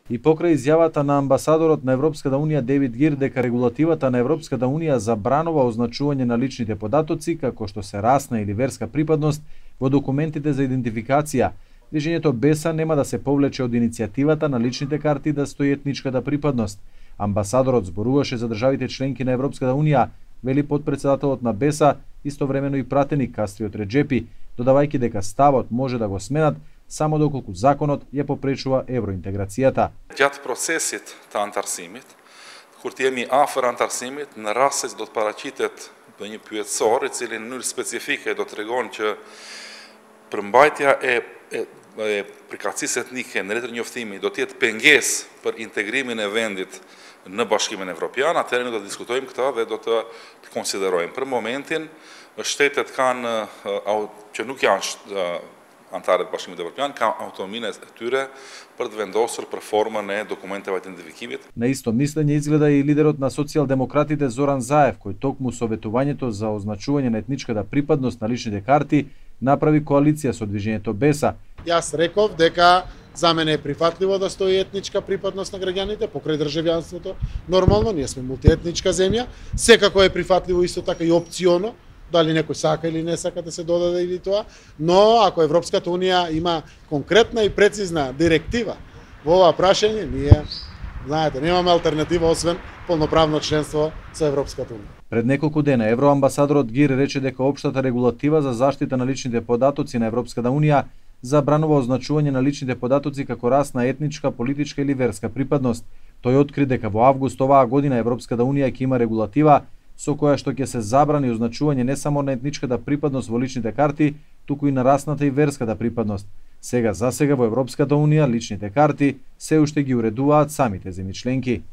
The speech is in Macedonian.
И покрај изјавата на амбасадорот на Европската унија Дейвид Гир дека регулативата на Европската унија забранува означување на личните податоци како што се расна или верска припадност во документите за идентификација, движењето БЕСА нема да се повлече од иницијативата на личните карти да стои етничката припадност. Амбасадорот зборуваше за државите членки на Европската унија, вели потпредседателот на БЕСА, истовремено и пратеник Кастриот Реджепи, додавајќи дека ставот може да го сменат само доколку законот ја попречува евроинтеграцијата. Gjatë procesit të antarësimit, kur të jemi afër antarësimit, në rast se do të paraqitet një pyetësor i cili në mënyrë specifike do të tregon që përmbajtja e përkatësisë etnike në letër njoftimi do të jetë pengesë për integrimin e vendit në Bashkimin Evropian, atëherë ne do të diskutojmë këtë dhe do të konsiderojmë. Për momentin, shtetet kanë që nuk janë antarët e Bashkimit Evropian kanë autonominë e tyre për të vendosur për formën e dokumenteve të identifikimit. На исто мислење изгледа и лидерот на социјалдемократите Зоран Заев, кој токму со ветувањето за означување на етничката припадност на личните карти направи коалиција со движењето БЕСА. Јас реков дека за мене е прифатливо да стои етничка припадност на граѓаните покрај државјанството. Нормално, ние сме мултиетничка земја, секако е прифатливо исто така и опционо, дали некој сака или не сака да се додаде или тоа, но ако Европската унија има конкретна и прецизна директива во ова прашање, ние, знаете, немаме алтернатива освен полноправно членство со Европската унија. Пред неколку дена евроамбасадорот Гир рече дека општата регулатива за заштита на личните податоци на Европската унија забранува означување на личните податоци како расна, етничка, политичка или верска припадност. Тој откри дека во август оваа година Европската унија ќе има регулатива со која што ќе се забрани означување не само на етничката припадност во личните карти, туку и на расната и верската припадност. Сега во Европската унија личните карти се уште ги уредуваат самите земји членки.